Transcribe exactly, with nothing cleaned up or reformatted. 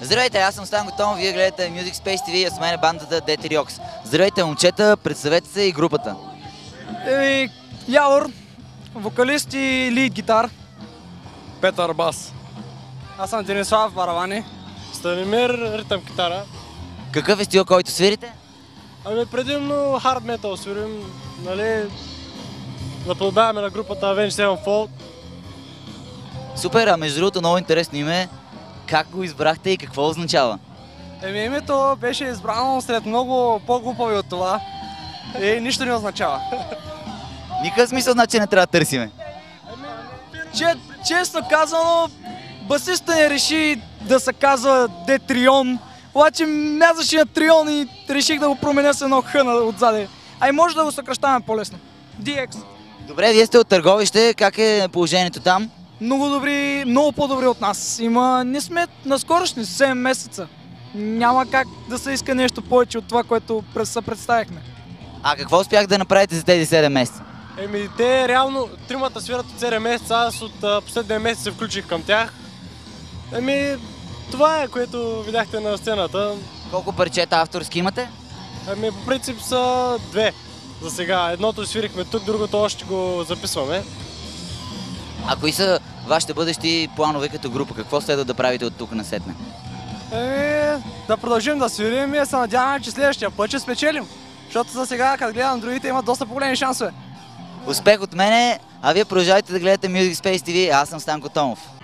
Здравейте, аз съм Станко Томов, вие гледате Music Space ти ви, а с мен е бандата Детериокс. Здравейте, момчета, представете се и групата. Еми, Явор, вокалист и лид гитар. Петър бас. Аз съм Денислав, барабани. Станимир, ритъм китара. Какъв е стил, който свирите? Ами предимно хард метал свирим, нали, наподобяваме на групата Avenged Sevenfold. Супер, а между другото много интересно име. Как го избрахте и какво означава? Еми, името беше избрано след много по-глупави от това и нищо не означава. Никакъв смисъл, значи не трябва да търсиме. Че, честно казано, басиста не реши да се казва Детрион, обаче мязаше на Трион и реших да го променя с едно Х отзаде. Ай, може да го съкръщаваме по-лесно. ди екс. Добре, вие сте от Търговище, как е положението там? Много добри, много по-добри от нас. Има, не сме наскорошни, седем месеца. Няма как да се иска нещо повече от това, което се представихме. А какво успях да направите за тези седем месеца? Еми те реално, тримата свират от седем месеца, аз от а, последния месец се включих към тях. Еми това е, което видяхте на сцената. Колко парчета авторски имате? Ами по принцип са две за сега. Едното свирихме тук, другото още го записваме. А кои са вашите бъдещи планове като група? Какво следва да правите от тук насетне? Еми, да продължим да свирим и се надяваме, че следващия път ще спечелим. Защото за сега, като гледам, другите имат доста по-големи шансове. Успех от мене, а вие продължавайте да гледате Music Space ти ви, аз съм Станко Томов.